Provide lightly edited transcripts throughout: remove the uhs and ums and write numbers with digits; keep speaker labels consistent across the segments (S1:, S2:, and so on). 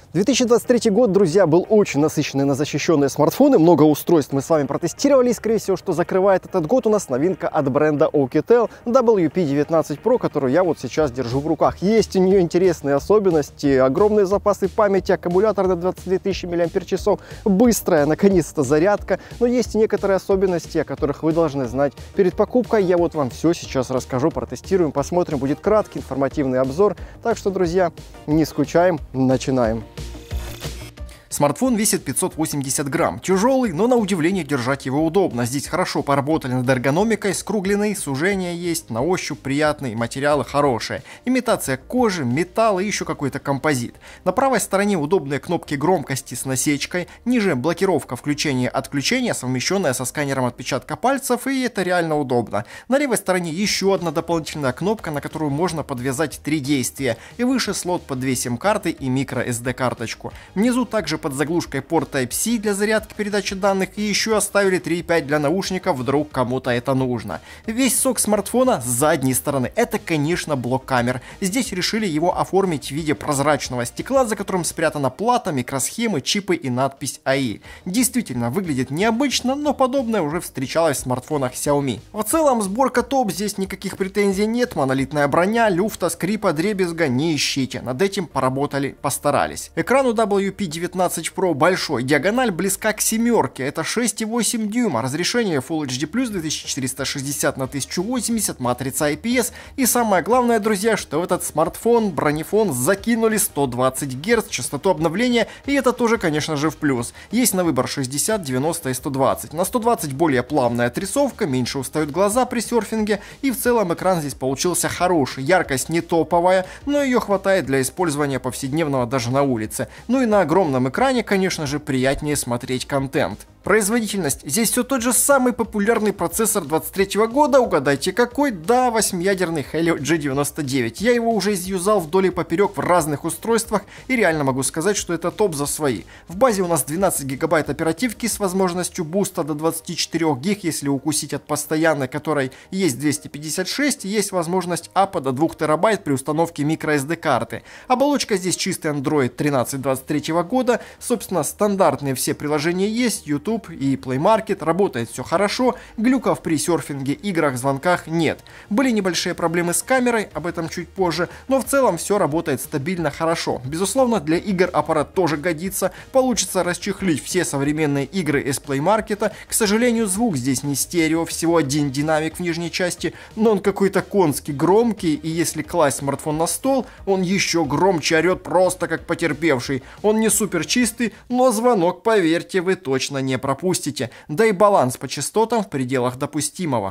S1: 2023 год, друзья, был очень насыщенный на защищенные смартфоны. Много устройств мы с вами протестировали. И, скорее всего, что закрывает этот год у нас новинка от бренда Oukitel WP19 Pro, которую я вот сейчас держу в руках. Есть у нее интересные особенности. Огромные запасы памяти, аккумулятор на 22 тысячи мАч, быстрая, наконец-то, зарядка. Но есть и некоторые особенности, о которых вы должны знать перед покупкой. Я вот вам все сейчас расскажу, протестируем, посмотрим. Будет краткий, информативный обзор. Так что, друзья, не скучаем, начинаем. Смартфон весит 580 грамм. Тяжелый, но на удивление держать его удобно. Здесь хорошо поработали над эргономикой, скругленный, сужение есть, на ощупь приятный, материалы хорошие. Имитация кожи, металла и еще какой-то композит. На правой стороне удобные кнопки громкости с насечкой, ниже блокировка включения-отключения, совмещенная со сканером отпечатка пальцев, и это реально удобно. На левой стороне еще одна дополнительная кнопка, на которую можно подвязать 3 действия, и выше слот под 2 сим-карты и microSD карточку. Внизу также под заглушкой порт Type-C для зарядки передачи данных, и еще оставили 3.5 для наушников, вдруг кому-то это нужно. Весь сок смартфона с задней стороны — это, конечно, блок камер. Здесь решили его оформить в виде прозрачного стекла, за которым спрятана плата, микросхемы, чипы и надпись AI. Действительно, выглядит необычно, но подобное уже встречалось в смартфонах Xiaomi. В целом, сборка топ, здесь никаких претензий нет, монолитная броня, люфта, скрипа, дребезга не ищите, над этим поработали, постарались. Экран у WP19 Pro большой, диагональ близка к семерке, это 6,8 дюйма, разрешение Full HD+, 2460 на 1080, матрица IPS, и самое главное, друзья, что в этот смартфон, бронефон закинули 120 Гц, частоту обновления, и это тоже, конечно же, в плюс. Есть на выбор 60, 90 и 120. На 120 более плавная отрисовка, меньше устают глаза при серфинге, и в целом экран здесь получился хороший, яркость не топовая, но ее хватает для использования повседневного даже на улице. Ну и на огромном экране, конечно же, приятнее смотреть контент. Производительность. Здесь все тот же самый популярный процессор 23 года, угадайте какой? Да, 8-ядерный Helio G99. Я его уже изюзал вдоль и поперек в разных устройствах, и реально могу сказать, что это топ за свои. В базе у нас 12 гигабайт оперативки с возможностью буста до 24 гиг, если укусить от постоянной, которой есть 256, и есть возможность апа до 2 терабайт при установке microSD карты. Оболочка здесь чистый Android 13 23 года, собственно, стандартные все приложения есть, YouTube и Play Market, работает все хорошо, глюков при серфинге, играх, звонках нет. Были небольшие проблемы с камерой, об этом чуть позже, но в целом все работает стабильно хорошо. Безусловно, для игр аппарат тоже годится, получится расчехлить все современные игры из Play Market. К сожалению, звук здесь не стерео, всего один динамик в нижней части, но он какой-то конский громкий, и если класть смартфон на стол, он еще громче орет, просто как потерпевший. Он не супер чистый, но звонок, поверьте, вы точно не пропустите, да и баланс по частотам в пределах допустимого.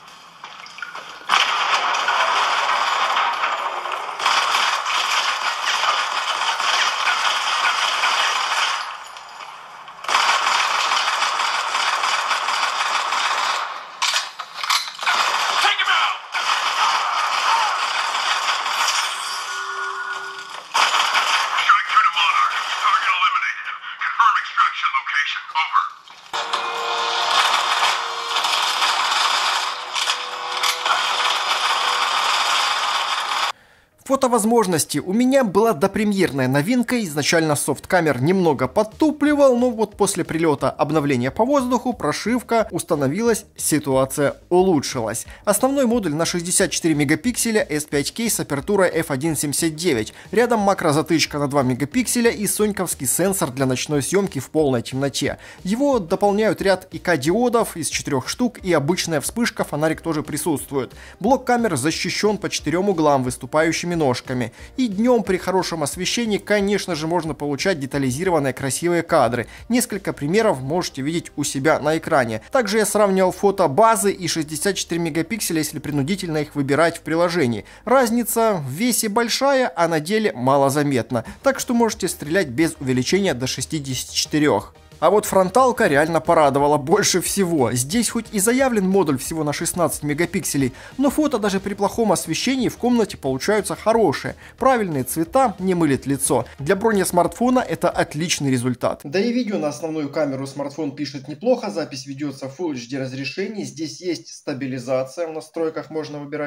S1: Фотовозможности. У меня была допремьерная новинка, изначально софт-камер немного подтупливал, но вот после прилета обновления по воздуху, прошивка установилась, ситуация улучшилась. Основной модуль на 64 мегапикселя S5K с апертурой f1.79, рядом макрозатычка на 2 мегапикселя и соньковский сенсор для ночной съемки в полной темноте. Его дополняют ряд ИК-диодов из 4 штук, и обычная вспышка, фонарик тоже присутствует. Блок камер защищен по 4 углам выступающими ножками. И днем при хорошем освещении, конечно же, можно получать детализированные красивые кадры. Несколько примеров можете видеть у себя на экране. Также я сравнивал фото базы и 64 мегапикселя, если принудительно их выбирать в приложении. Разница в весе большая, а на деле малозаметна. Так что можете стрелять без увеличения до 64. А вот фронталка реально порадовала больше всего. Здесь хоть и заявлен модуль всего на 16 мегапикселей, но фото даже при плохом освещении в комнате получаются хорошие. Правильные цвета, не мылит лицо. Для бронесмартфона это отличный результат. Да и видео на основную камеру смартфон пишет неплохо, запись ведется в Full HD разрешении. Здесь есть стабилизация, в настройках можно выбирать.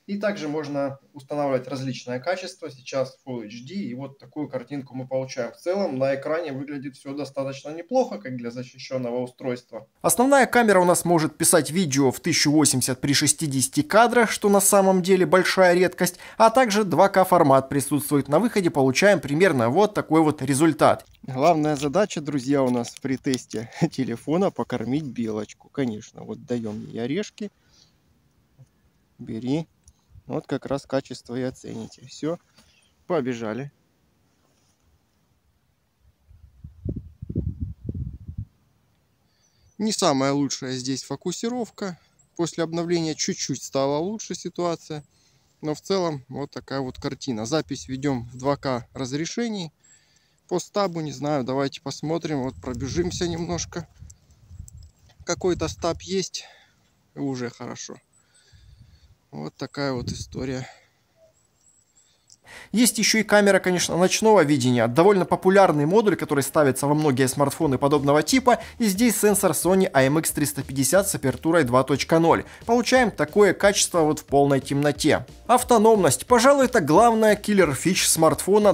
S1: И также можно устанавливать различное качество. Сейчас Full HD. И вот такую картинку мы получаем. В целом на экране выглядит все достаточно неплохо, как для защищенного устройства. Основная камера у нас может писать видео в 1080 при 60 кадрах, что на самом деле большая редкость. А также 2К формат присутствует. На выходе получаем примерно вот такой вот результат. Главная задача, друзья, у нас при тесте телефона покормить белочку. Конечно, вот даем ей орешки. Бери. Вот как раз качество и оцените. Все, побежали. Не самая лучшая здесь фокусировка. После обновления чуть-чуть стала лучше ситуация. Но в целом вот такая вот картина. Запись ведем в 2К разрешении. По стабу, не знаю, давайте посмотрим. Вот пробежимся немножко. Какой-то стаб есть. И уже хорошо. Вот такая вот история. Есть еще и камера, конечно, ночного видения. Довольно популярный модуль, который ставится во многие смартфоны подобного типа. И здесь сенсор Sony IMX350 с апертурой 2.0. Получаем такое качество вот в полной темноте. Автономность. Пожалуй, это главная киллер-фич смартфона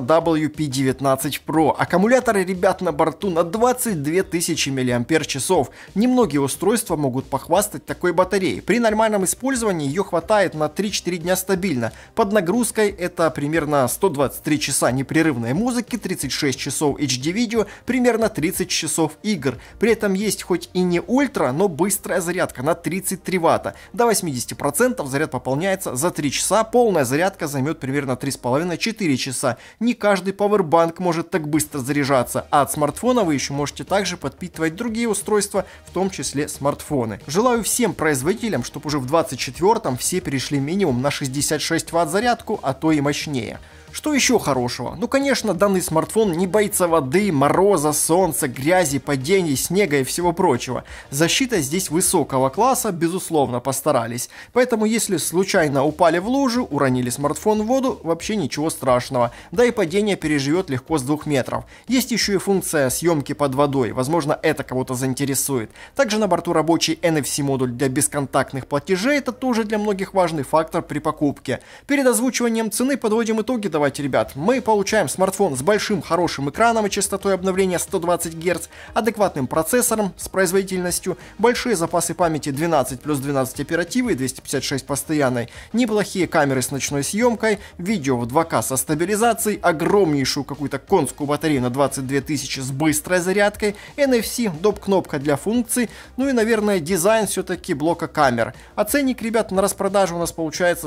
S1: WP19 Pro. Аккумуляторы, ребят, на борту на 22 тысячи мАч. Немногие устройства могут похвастать такой батареей. При нормальном использовании ее хватает на 3-4 дня стабильно. Под нагрузкой это примерно 123 часа непрерывной музыки, 36 часов HD-видео, примерно 30 часов игр. При этом есть хоть и не ультра, но быстрая зарядка на 33 Вт. До 80% заряд пополняется за 3 часа, полная зарядка займет примерно 3,5-4 часа. Не каждый пауэрбанк может так быстро заряжаться, а от смартфона вы еще можете также подпитывать другие устройства, в том числе смартфоны. Желаю всем производителям, чтобы уже в 24-м все перешли минимум на 66 Вт зарядку, а то и мощнее. Что еще хорошего? Ну, конечно, данный смартфон не боится воды, мороза, солнца, грязи, падений, снега и всего прочего. Защита здесь высокого класса, безусловно, постарались. Поэтому, если случайно упали в лужу, уронили смартфон в воду, вообще ничего страшного. Да и падение переживет легко с 2 метров. Есть еще и функция съемки под водой. Возможно, это кого-то заинтересует. Также на борту рабочий NFC-модуль для бесконтактных платежей. Это тоже для многих важный фактор при покупке. Перед озвучиванием цены подводим итоги. Давайте, ребят, мы получаем смартфон с большим хорошим экраном и частотой обновления 120 Гц, адекватным процессором с производительностью, большие запасы памяти 12 плюс 12 оперативы и 256 постоянной, неплохие камеры с ночной съемкой, видео в 2К со стабилизацией, огромнейшую какую-то конскую батарею на 22 тысячи с быстрой зарядкой, NFC, доп-кнопка для функций, ну и, наверное, дизайн все-таки блока камер. А ценник, ребят, на распродаже у нас получается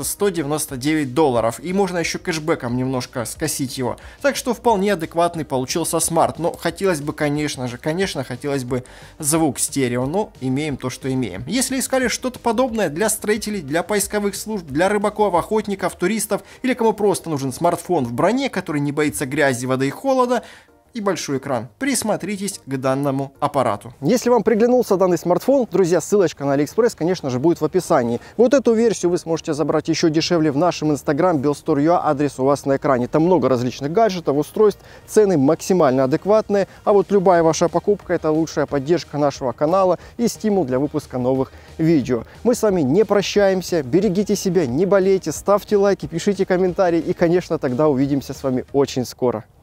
S1: $199, и можно еще кэшбэком немножко скосить его. Так что вполне адекватный получился смарт. Но хотелось бы, конечно, хотелось бы звук стерео, но имеем то, что имеем. Если искали что-то подобное для строителей, для поисковых служб, для рыбаков, охотников, туристов или кому просто нужен смартфон в броне, который не боится грязи, воды и холода, и большой экран, присмотритесь к данному аппарату. Если вам приглянулся данный смартфон, друзья, ссылочка на AliExpress, конечно же, будет в описании. Вот эту версию вы сможете забрать еще дешевле в нашем инстаграм BuildStore.ua, адрес у вас на экране. Там много различных гаджетов, устройств, цены максимально адекватные, а вот любая ваша покупка — это лучшая поддержка нашего канала и стимул для выпуска новых видео. Мы с вами не прощаемся, берегите себя, не болейте, ставьте лайки, пишите комментарии и, конечно, тогда увидимся с вами очень скоро.